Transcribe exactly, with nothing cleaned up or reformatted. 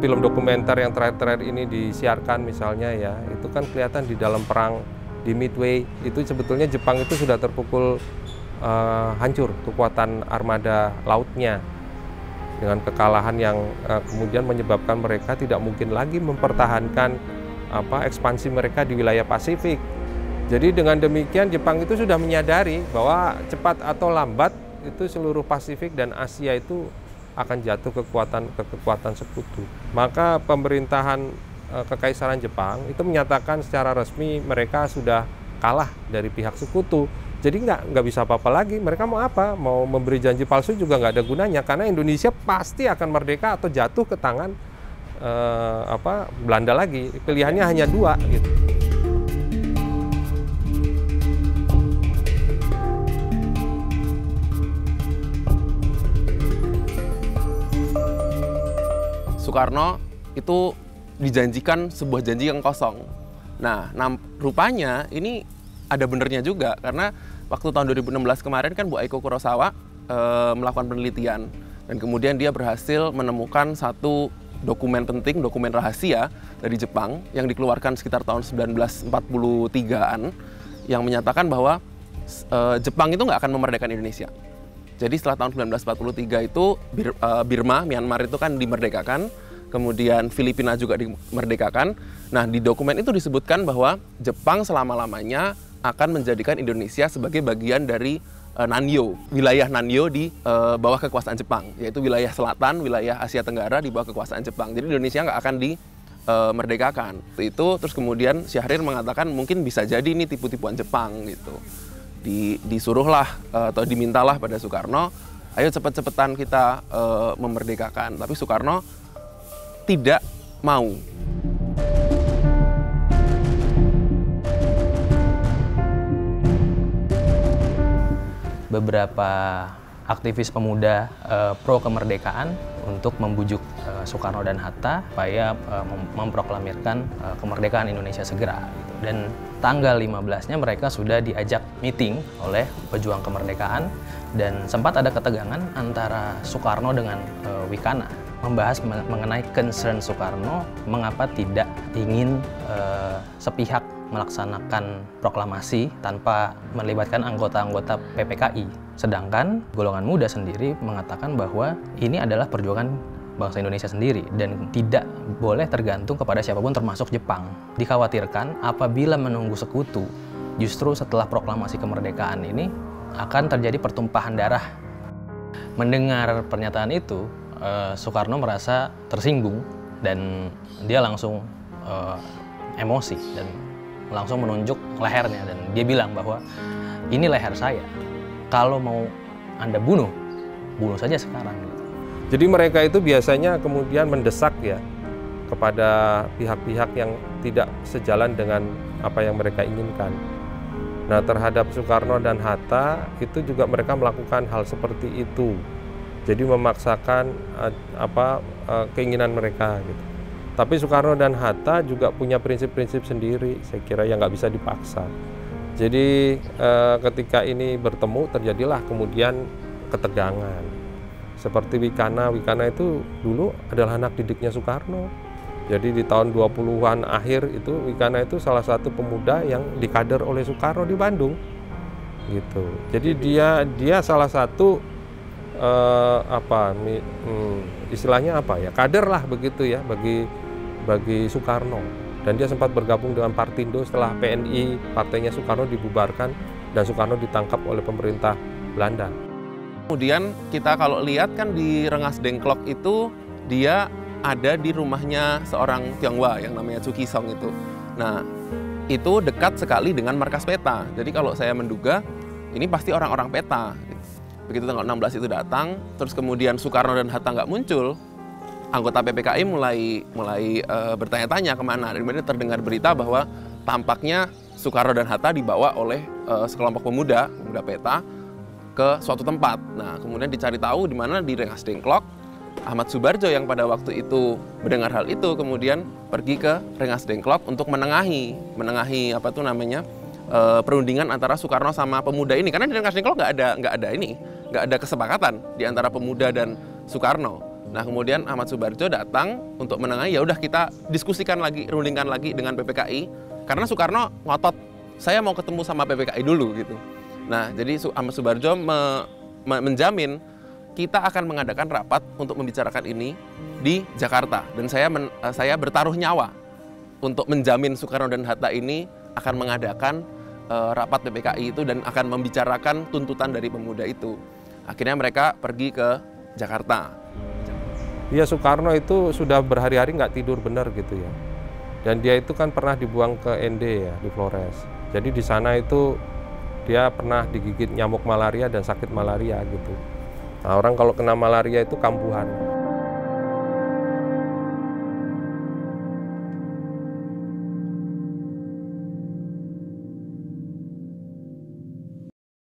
film dokumenter yang terakhir-terakhir ini disiarkan misalnya ya, itu kan kelihatan di dalam perang di Midway itu sebetulnya Jepang itu sudah terpukul uh, hancur kekuatan armada lautnya dengan kekalahan yang uh, kemudian menyebabkan mereka tidak mungkin lagi mempertahankan apa ekspansi mereka di wilayah Pasifik. Jadi dengan demikian Jepang itu sudah menyadari bahwa cepat atau lambat itu seluruh Pasifik dan Asia itu akan jatuh kekuatan ke kekuatan sekutu. Maka pemerintahan e, Kekaisaran Jepang itu menyatakan secara resmi mereka sudah kalah dari pihak sekutu. Jadi nggak nggak bisa apa-apa lagi. Mereka mau apa? Mau memberi janji palsu juga nggak ada gunanya karena Indonesia pasti akan merdeka atau jatuh ke tangan e, apa Belanda lagi. Pilihannya hanya dua gitu. Soekarno itu dijanjikan sebuah janji yang kosong. Nah, rupanya ini ada benernya juga karena waktu tahun dua ribu enam belas kemarin kan Bu Aiko Kurosawa e, melakukan penelitian dan kemudian dia berhasil menemukan satu dokumen penting, dokumen rahasia dari Jepang yang dikeluarkan sekitar tahun seribu sembilan ratus empat puluh tigaan yang menyatakan bahwa e, Jepang itu nggak akan memerdekakan Indonesia. Jadi setelah tahun seribu sembilan ratus empat puluh tiga itu Birma, Myanmar itu kan dimerdekakan, kemudian Filipina juga dimerdekakan. Nah, di dokumen itu disebutkan bahwa Jepang selama-lamanya akan menjadikan Indonesia sebagai bagian dari uh, Nanyo, wilayah Nanyo di uh, bawah kekuasaan Jepang, yaitu wilayah selatan, wilayah Asia Tenggara di bawah kekuasaan Jepang. Jadi Indonesia nggak akan dimerdekakan. Uh, itu terus kemudian Syahrir mengatakan mungkin bisa jadi ini tipu-tipuan Jepang gitu. Di, disuruhlah uh, atau dimintalah pada Soekarno, ayo cepet-cepetan kita uh, memerdekakan. Tapi Soekarno tidak mau. Beberapa aktivis pemuda uh, pro kemerdekaan untuk membujuk uh, Soekarno dan Hatta supaya uh, mem memproklamirkan uh, kemerdekaan Indonesia segera. Gitu. Dan tanggal lima belasnya mereka sudah diajak meeting oleh pejuang kemerdekaan dan sempat ada ketegangan antara Soekarno dengan uh, Wikana membahas mengenai concern Soekarno mengapa tidak ingin uh, sepihak melaksanakan proklamasi tanpa melibatkan anggota-anggota P P K I. Sedangkan golongan muda sendiri mengatakan bahwa ini adalah perjuangan bangsa Indonesia sendiri dan tidak boleh tergantung kepada siapapun termasuk Jepang. Dikhawatirkan apabila menunggu sekutu, justru setelah proklamasi kemerdekaan ini akan terjadi pertumpahan darah. Mendengar pernyataan itu, eh, Soekarno merasa tersinggung dan dia langsung eh, emosi dan langsung menunjuk lehernya dan dia bilang bahwa ini leher saya. Kalau mau Anda bunuh, bunuh saja sekarang. Jadi mereka itu biasanya kemudian mendesak ya kepada pihak-pihak yang tidak sejalan dengan apa yang mereka inginkan. Nah, terhadap Soekarno dan Hatta itu juga mereka melakukan hal seperti itu. Jadi memaksakan apa keinginan mereka gitu. Tapi Soekarno dan Hatta juga punya prinsip-prinsip sendiri, saya kira yang nggak bisa dipaksa. Jadi eh, ketika ini bertemu terjadilah kemudian ketegangan. Seperti Wikana, Wikana itu dulu adalah anak didiknya Soekarno. Jadi di tahun dua puluhan akhir itu Wikana itu salah satu pemuda yang dikader oleh Soekarno di Bandung. Gitu. Jadi dia dia salah satu eh, apa hmm, istilahnya apa ya? Kader lah begitu ya bagi bagi Soekarno. Dan dia sempat bergabung dengan Partindo setelah P N I, partainya Soekarno dibubarkan dan Soekarno ditangkap oleh pemerintah Belanda. Kemudian kita kalau lihat kan di Rengas Dengklok itu dia ada di rumahnya seorang Tionghoa yang namanya Chu Kisong itu. Nah, itu dekat sekali dengan markas peta. Jadi kalau saya menduga ini pasti orang-orang peta. Begitu tanggal enam belas itu datang, terus kemudian Soekarno dan Hatta nggak muncul, anggota P P K I mulai mulai e, bertanya-tanya kemana. Dan kemudian terdengar berita bahwa tampaknya Soekarno dan Hatta dibawa oleh e, sekelompok pemuda, pemuda peta, ke suatu tempat. Nah, kemudian dicari tahu di mana di Rengas Dengklok. Ahmad Subarjo yang pada waktu itu mendengar hal itu kemudian pergi ke Rengas Dengklok untuk menengahi, menengahi apa tuh namanya e, perundingan antara Soekarno sama pemuda ini. Karena di Rengas Dengklok nggak ada nggak ada ini, nggak ada kesepakatan di antara pemuda dan Soekarno. Nah kemudian Ahmad Subarjo datang untuk menengahi, ya udah kita diskusikan lagi, rundingkan lagi dengan P P K I, karena Soekarno ngotot, saya mau ketemu sama P P K I dulu gitu. Nah jadi Ahmad Subarjo me, me, menjamin kita akan mengadakan rapat untuk membicarakan ini di Jakarta, dan saya men, saya bertaruh nyawa untuk menjamin Soekarno dan Hatta ini akan mengadakan uh, rapat P P K I itu dan akan membicarakan tuntutan dari pemuda itu. Akhirnya mereka pergi ke Jakarta. Iya, Soekarno itu sudah berhari-hari nggak tidur benar gitu ya. Dan dia itu kan pernah dibuang ke N D ya, di Flores. Jadi di sana itu dia pernah digigit nyamuk malaria dan sakit malaria gitu. Nah, orang kalau kena malaria itu kambuhan.